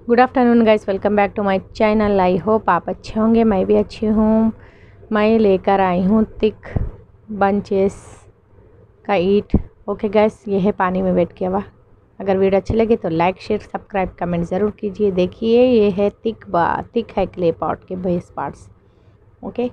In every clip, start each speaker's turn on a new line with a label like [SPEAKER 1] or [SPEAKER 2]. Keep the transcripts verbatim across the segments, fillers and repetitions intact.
[SPEAKER 1] Good afternoon guys, welcome back to my channel. I hope आप अच्छे होंगे, मैं भी अच्छी हूँ। मैं लेकर आई हूँ थिक बंचेस का ईट। ओके गाइस, ये है पानी में वेट किया हुआ। अगर वीडियो अच्छी लगे तो लाइक शेयर सब्सक्राइब कमेंट ज़रूर कीजिए। देखिए ये है थिक बा थिक है क्ले पॉट के बेस पार्ट्स। ओके,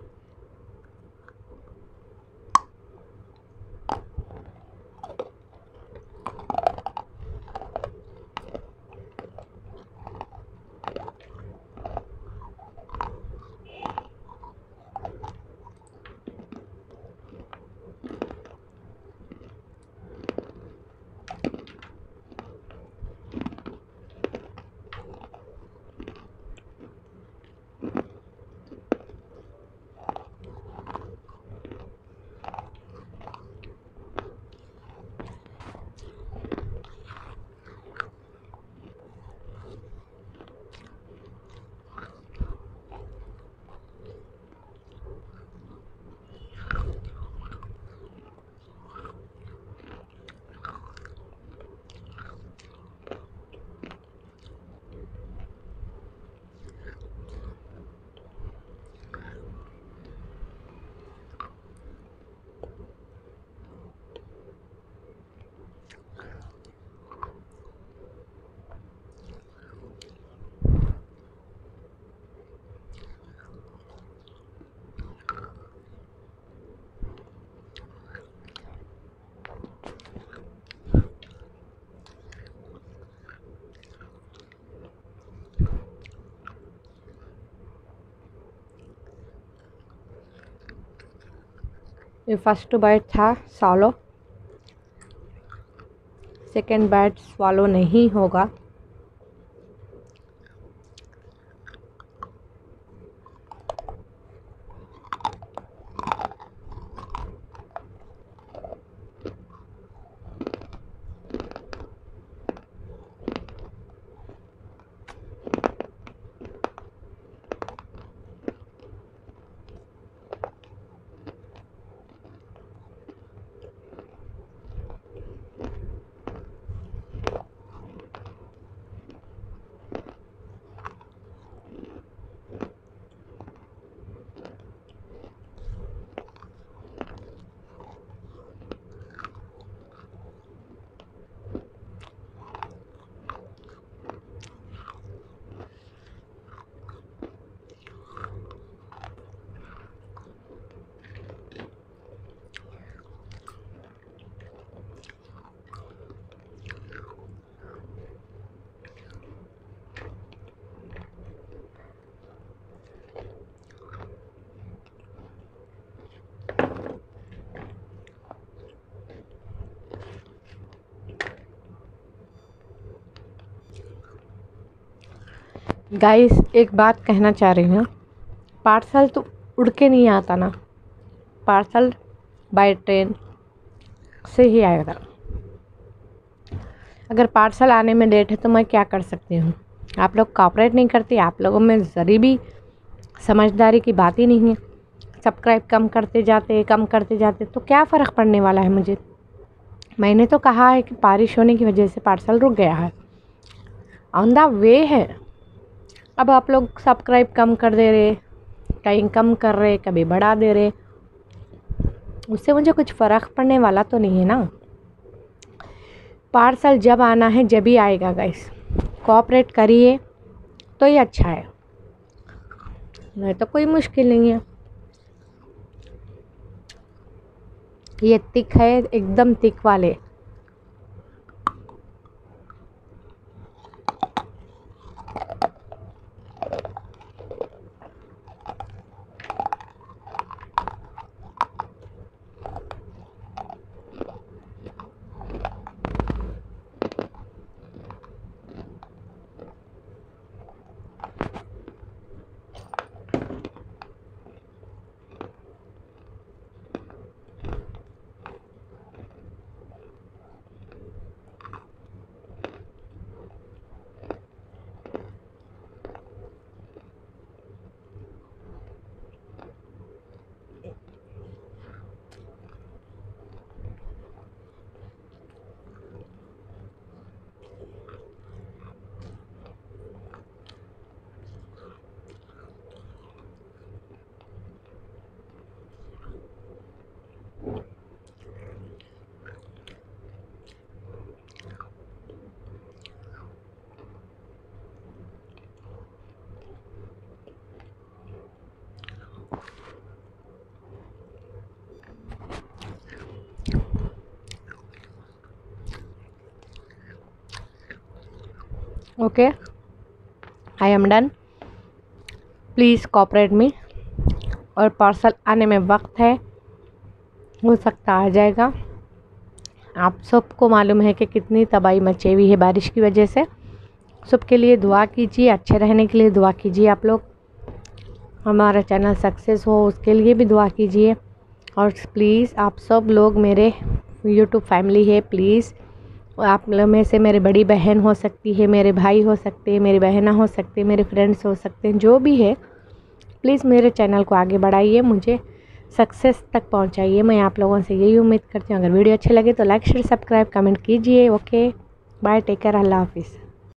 [SPEAKER 1] ये फर्स्ट बाइट था सॉलो, सेकेंड बाइट स्वालो नहीं होगा। गाइस एक बात कहना चाह रही हूँ, पार्सल तो उड़ के नहीं आता ना, पार्सल बाय ट्रेन से ही आएगा। अगर पार्सल आने में लेट है तो मैं क्या कर सकती हूँ? आप लोग कॉपरेट नहीं करती, आप लोगों में ज़री भी समझदारी की बात ही नहीं है। सब्सक्राइब कम करते जाते कम करते जाते तो क्या फ़र्क पड़ने वाला है मुझे? मैंने तो कहा है कि बारिश होने की वजह से पार्सल रुक गया है, ऑन द वे है। अब आप लोग सब्सक्राइब कम कर दे रहे, कहीं कम कर रहे, कभी बढ़ा दे रहे, उससे मुझे कुछ फ़र्क पड़ने वाला तो नहीं है ना। पार्सल जब आना है जब ही आएगा गाइस, कोऑपरेट करिए तो ही अच्छा है, नहीं तो कोई मुश्किल नहीं है। ये तिक है, एकदम तिक वाले। Okay, I am done, please cooperate me. और पार्सल आने में वक्त है, हो सकता आ जाएगा। आप सबको मालूम है कि कितनी तबाही मची हुई है बारिश की वजह से। सबके लिए दुआ कीजिए, अच्छे रहने के लिए दुआ कीजिए। आप लोग हमारा चैनल सक्सेस हो उसके लिए भी दुआ कीजिए। और प्लीज़ आप सब लोग मेरे यूट्यूब फैमिली है, प्लीज़ आप लोग में से मेरी बड़ी बहन हो सकती है, मेरे भाई हो सकते हैं, मेरी बहना हो सकती है, मेरे फ्रेंड्स हो सकते हैं, जो भी है प्लीज़ मेरे चैनल को आगे बढ़ाइए, मुझे सक्सेस तक पहुंचाइए। मैं आप लोगों से यही उम्मीद करती हूँ। अगर वीडियो अच्छे लगे तो लाइक शेयर सब्सक्राइब कमेंट कीजिए। ओके बाय, टेक केयर, अल्लाह हाफिज़।